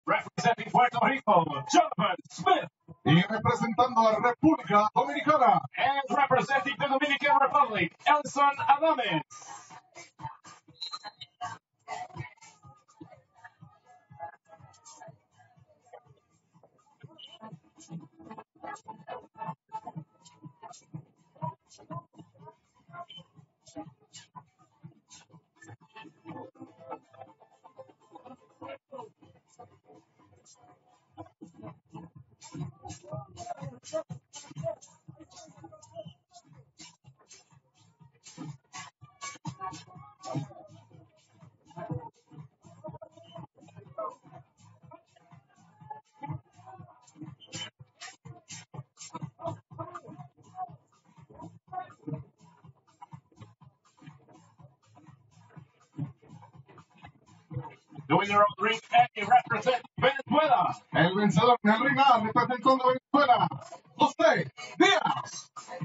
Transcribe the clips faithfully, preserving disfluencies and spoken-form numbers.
Representing Puerto Rico, Jonovan Smith. Y representando a República Dominicana. And representing the Dominican Republic, ELISON Adames. The winner of Ring A represents Venezuela. El vencedor en el Ring A representando a Venezuela, José Díaz.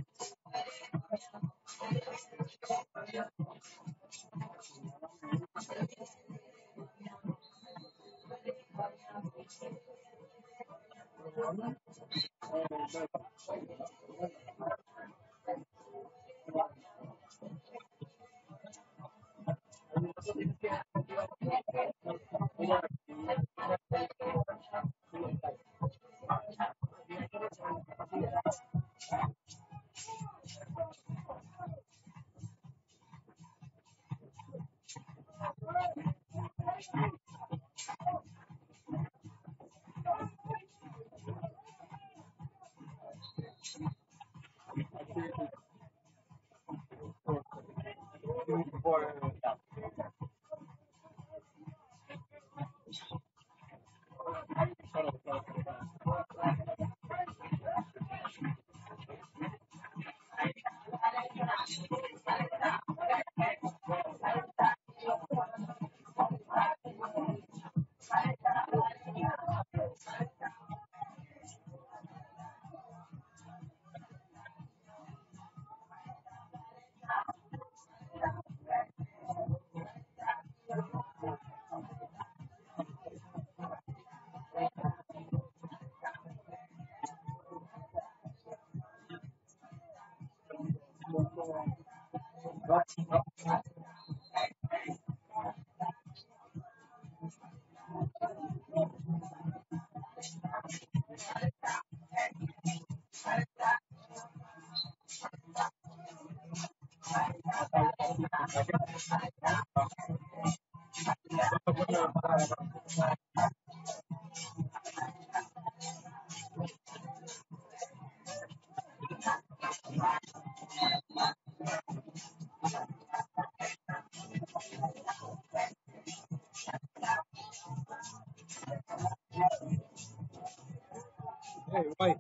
Hey, White.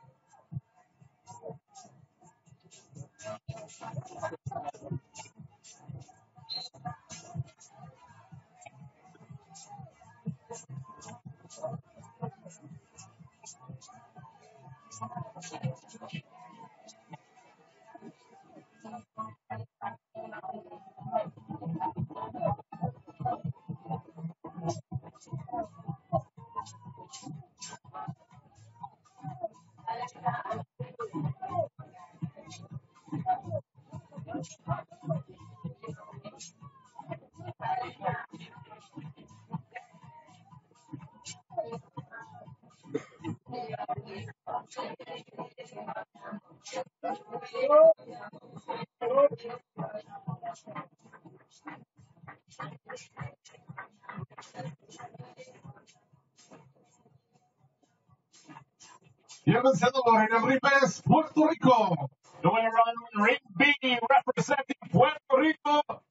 Y el vencedor en el Ring B es Puerto Rico. The winner on Ring B representing Puerto Rico,